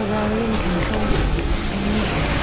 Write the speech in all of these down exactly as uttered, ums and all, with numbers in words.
Terrarium control.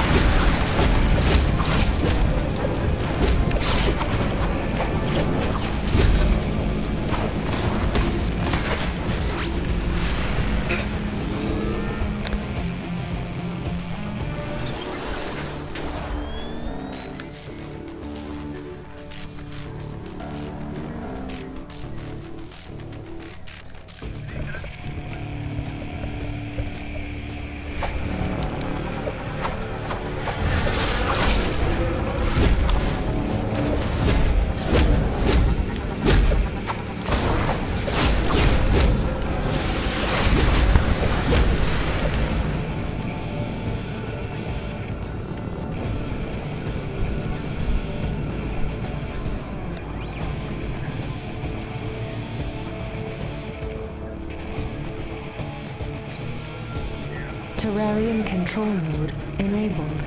Terrarium control mode enabled.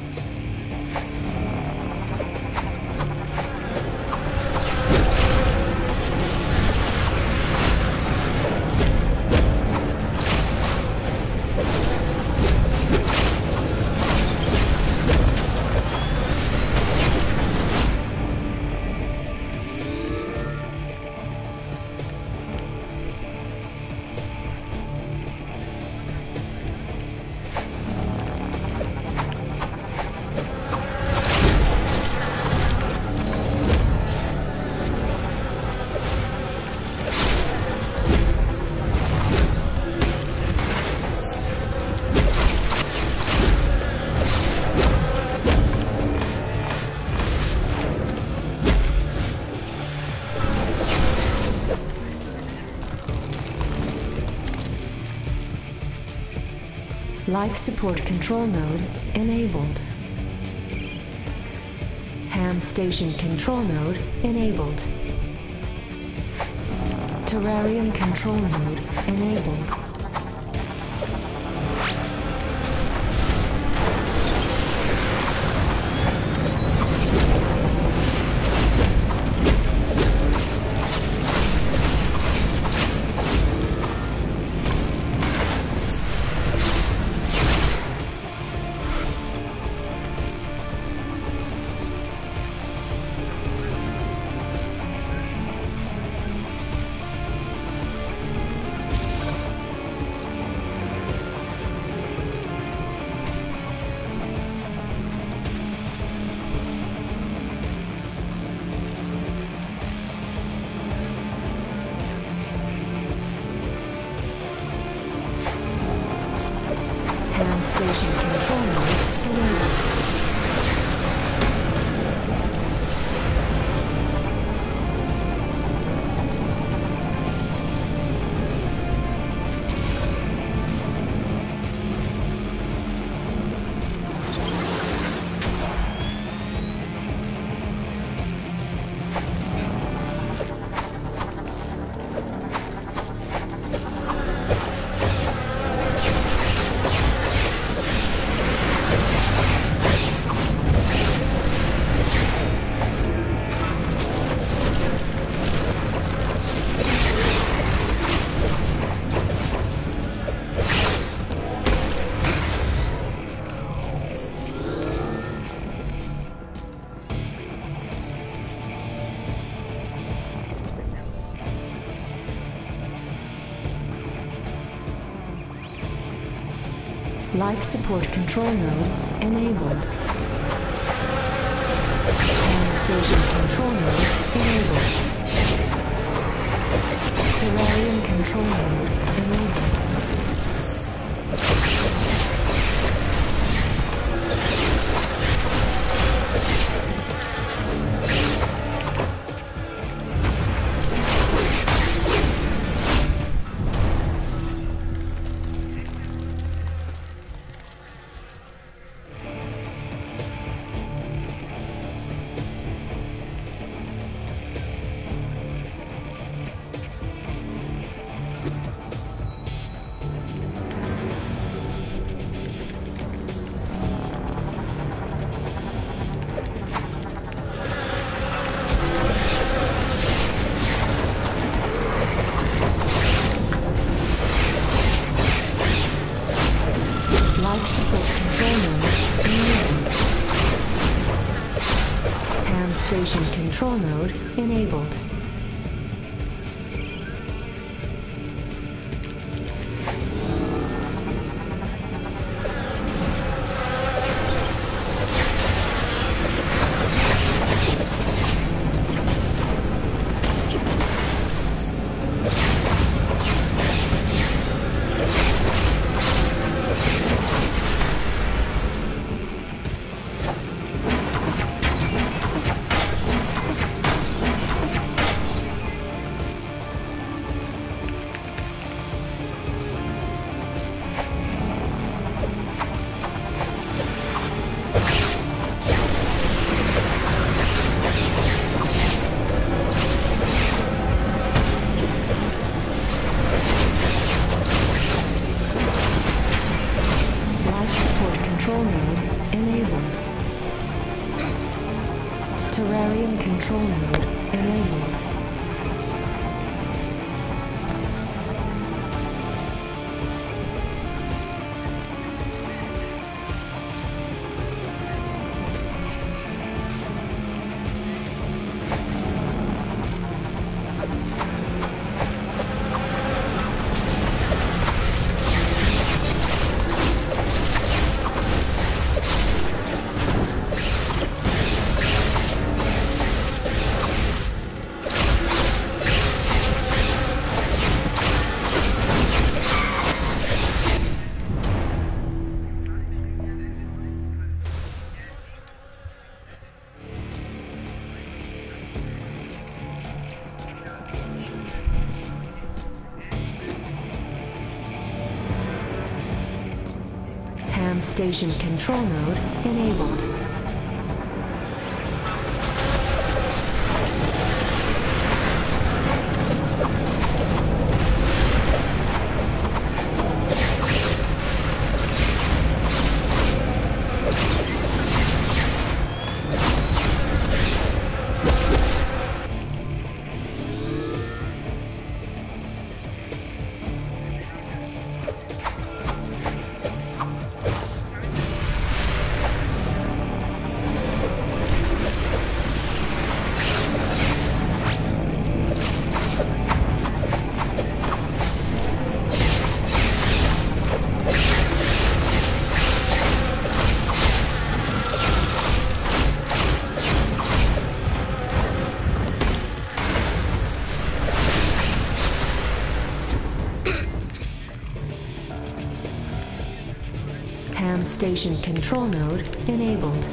Life support control node enabled. Ham station control node enabled. Terrarium control node enabled. Ham station control node enabled. Life support control node enabled. Hand station control node enabled. Terrarium control node enabled. control node enabled. Terrarium control node enabled. Ham station control node enabled. Ham station control node enabled.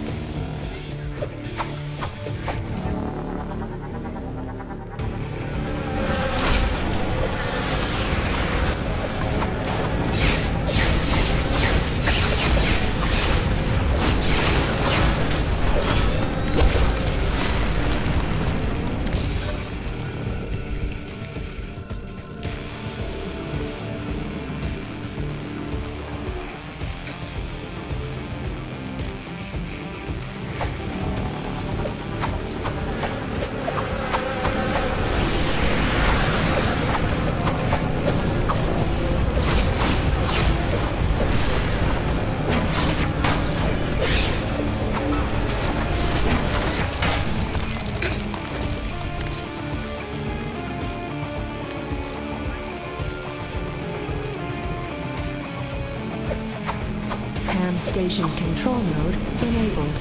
Ham station control node enabled.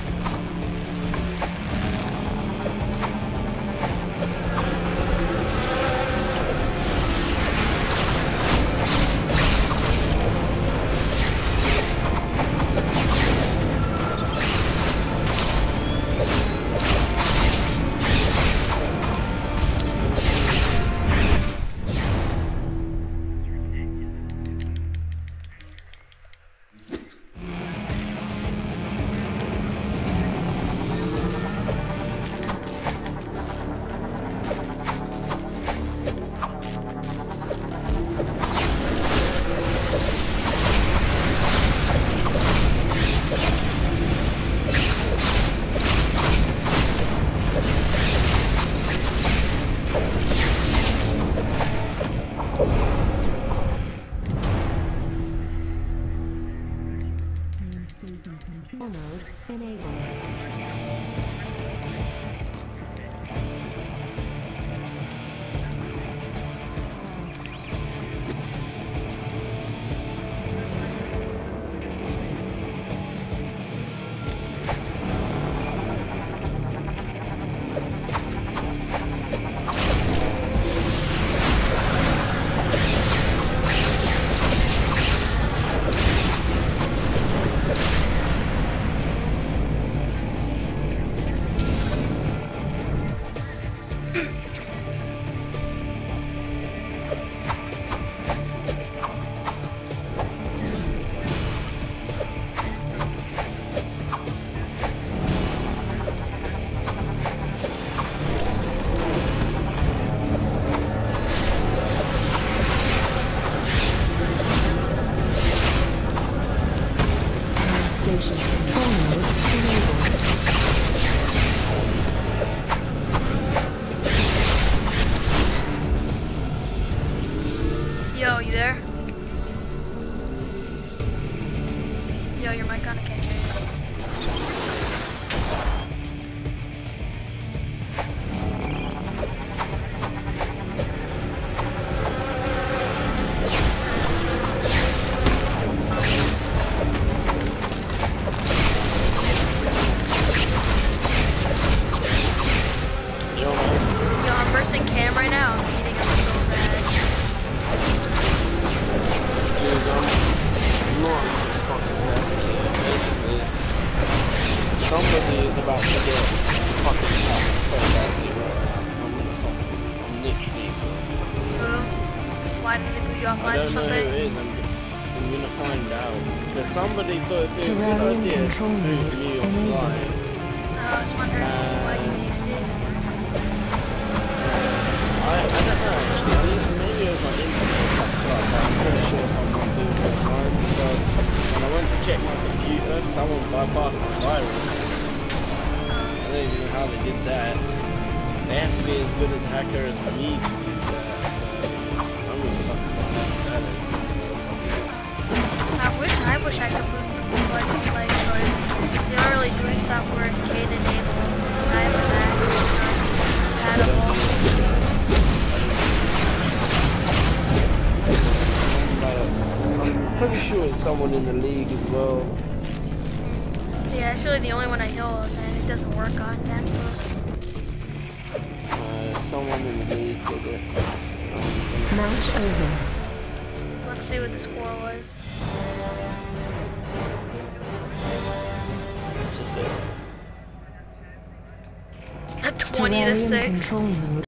in cam right now. I'm eating them so bad. Dude, I'm not fucking nasty. Basically, somebody is about to get fucking shot so badly right now. I'm gonna fucking, I'm literally. Who? Why did they put you I offline or don't know who something? it is. I'm, I'm gonna find out. Because somebody thought it was a good Terrarium idea to control move node me enabled. offline. No, I was wondering why you D C. I, I don't know actually, I mean, maybe it was my internet fucked up, but I'm pretty sure someone did it online because when I went to check my computer, someone bypassed my virus. I don't even know how they did that. They have to be as good a hacker as me to do that, so I'm gonna fucking find out who that is. I wish I wish I could put some like like but the early doing software is K to enable. I have a Mac, it's not compatible. I'm pretty sure it's someone in the league as well. Yeah, it's really the only one I know of, and it doesn't work on MacBook. Uh, someone in the league did it. Match over. Let's see what the score was. Just it. twenty to Terrarium six. control node